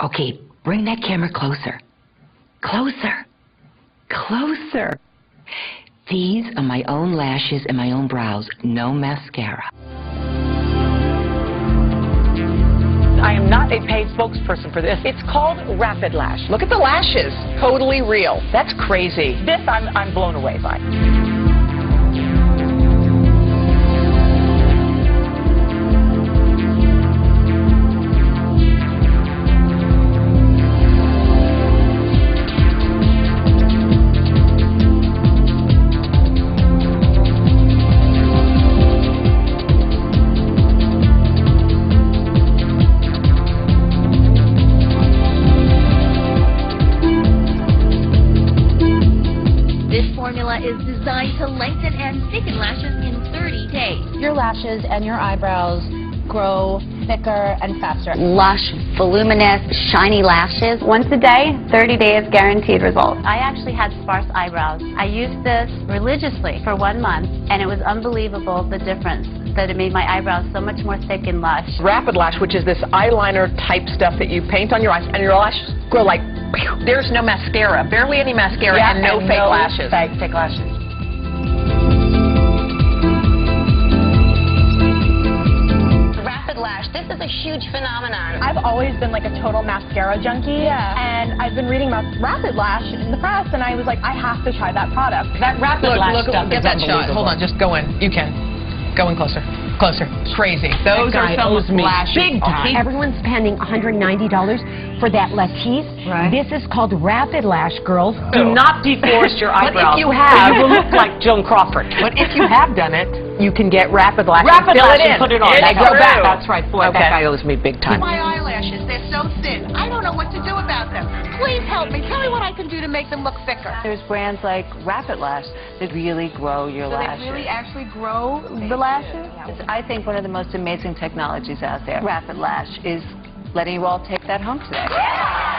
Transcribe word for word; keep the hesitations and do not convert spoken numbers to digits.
Okay, bring that camera closer. Closer. Closer. These are my own lashes and my own brows. No mascara. I am not a paid spokesperson for this. It's called Rapid Lash. Look at the lashes. Totally real. That's crazy. This I'm, I'm blown away by. Formula is designed to lengthen and thicken lashes in thirty days. Your lashes and your eyebrows grow thicker and faster. Lush, voluminous, shiny lashes. Once a day, thirty days guaranteed results. I actually had sparse eyebrows. I used this religiously for one month, and it was unbelievable the difference that it made my eyebrows so much more thick and lush. Rapid Lash, which is this eyeliner type stuff that you paint on your eyes, and your lashes grow like, there's no mascara, barely any mascara, yeah, and no and fake no lashes. Fake, fake lashes. Rapid Lash, this is a huge phenomenon. I've always been like a total mascara junkie, yeah. and I've been reading about Rapid Lash in the press, and I was like, I have to try that product. That Rapid Look, Lash look, stuff get is that shot. unbelievable. Hold on, just go in. You can. Go in closer. Closer. Crazy. Those are some lashes. Big time. Okay. Everyone's spending one hundred ninety dollars for that Latisse. Right. This is called Rapid Lash, girls. Do not deforest your eyebrows. But if you have, you will look like Joan Crawford. But if you have done it, you can get Rapid Lash Rapid and fill Lash it in. and put it on. It's They grow true. back. That's right. Boy, Okay. that guy owes me big time. My eyelashes, they're so thin. I don't know what to do about them. Please help me. Tell me what I can do to make them look thicker. There's brands like Rapid Lash that really grow your So lashes. they really actually grow the lashes? It's, I think, one of the most amazing technologies out there. Rapid Lash is letting you all take that home today.